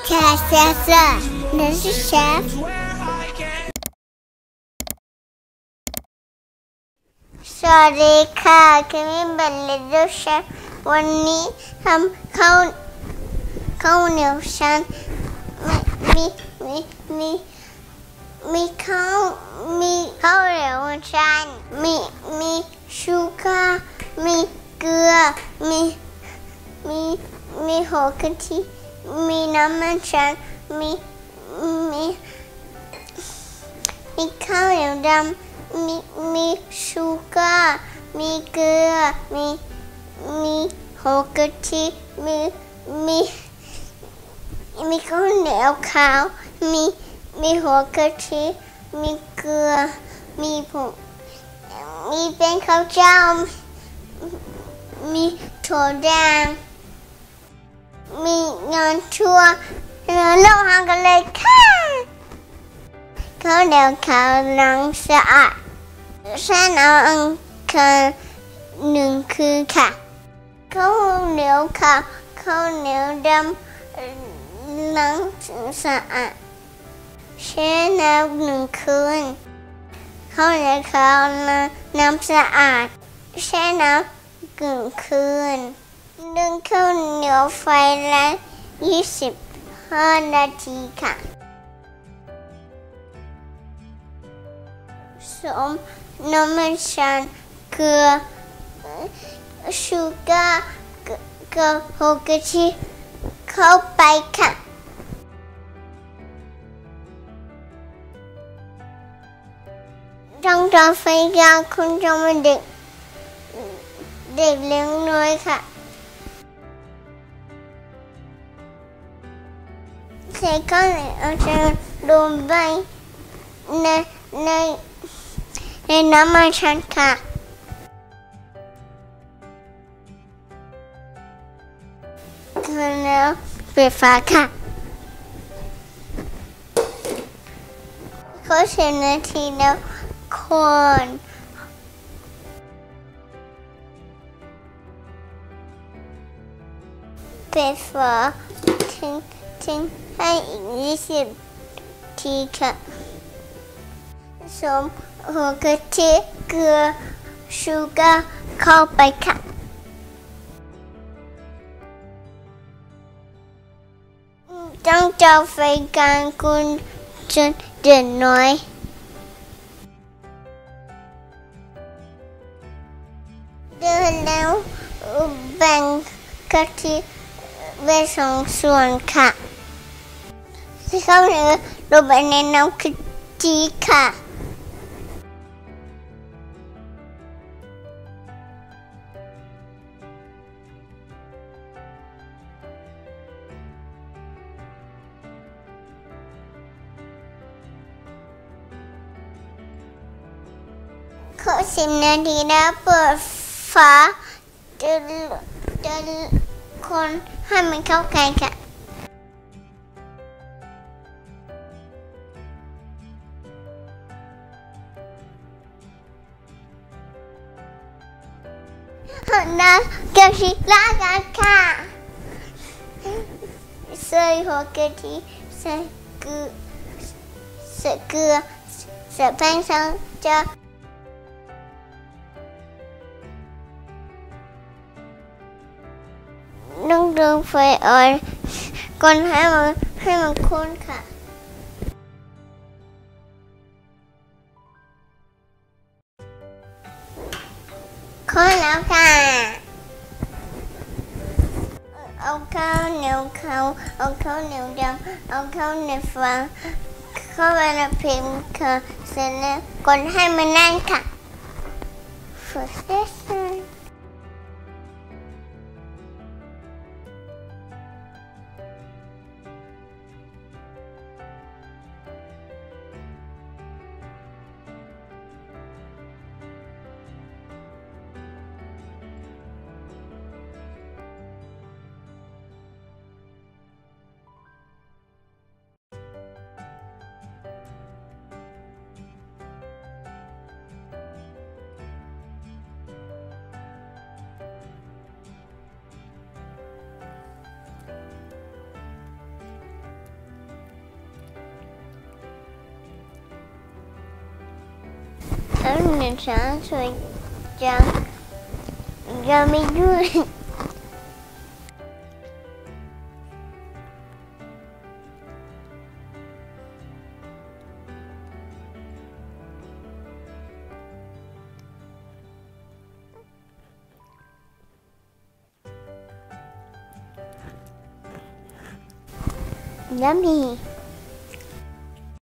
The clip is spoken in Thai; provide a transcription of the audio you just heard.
Chef, this is Chef สวัสดีค่ะคิมมี่เบลลิโดเชฟวันนี้ทำข้าวเหนียวฉันมีข้าวเหนียวฉันมีชูการ์มีเกลือมีหัวกะทิมีน้ำมันฉันมีข้าวเหนียวดำมีชูการ์มีเกลือมีหัวกะทิมีข้าวเหนียวขาวมีหัวกะทิมีเกลือมีเป็นข้าวเจ้ามีถั่วแดงมีเงินชั่วโลหะกันเลยค่ะข้าวเหนียวขาวล้างสะอาดแช่น้ำอังคาร1 คืนค่ะข้าวเหนียวขาวข้าวเหนียวดำล้างสะอาดแช่น้ำ1 คืนข้าวเหนียวขาวน้ำสะอาดแช่น้ำ1 คืนนึ่งข้าวเหนียวไฟแรง25 นาทีค่ะผสมน้ำมันฉันเกลือชูการ์กับหัวกะทิเข้าไปค่ะต้องทำไฟกลางคุณจะมาเด็กเลี้ยงน้อยค่ะใส่ข้าวเหนียวฉันลงไปในน้ำมันฉันค่ะแล้วปิดฝาค่ะก็10 นาทีแล้วคนปิดฝาทิ้งให้อีก20 นาทีค่ะผสมหัวกะทิเกลือชูการ์เข้าไปค่ะต้องเจ้าไฟกลางคุณจนเดือดน้อยเดือดแล้วแบ่งกะทิเป็น2 ส่วนค่ะที่ข้าวเหนียวลงไปในน้ำกะทิค่ะขอ10 นาทีแล้วเปิดฝาจะคนให้มันเข้ากันค่ะน้ำกะทิล้างกันค่ะใส่หัวกะทิใส่เกลือใส่แป้งสองช้อนต้องดึงไฟอ่อนก่อนให้มันข้นค่ะข้นแล้วค่ะเอาข้าวเหนียวขาวเอาข้าวเหนียวดำเอาข้าวเหนียวฟางเข้าไปในพิมพ์ค่ะเสร็จแล้วก่อนให้มันแน่นค่ะ First lesson 上睡觉，要没住。Yummy.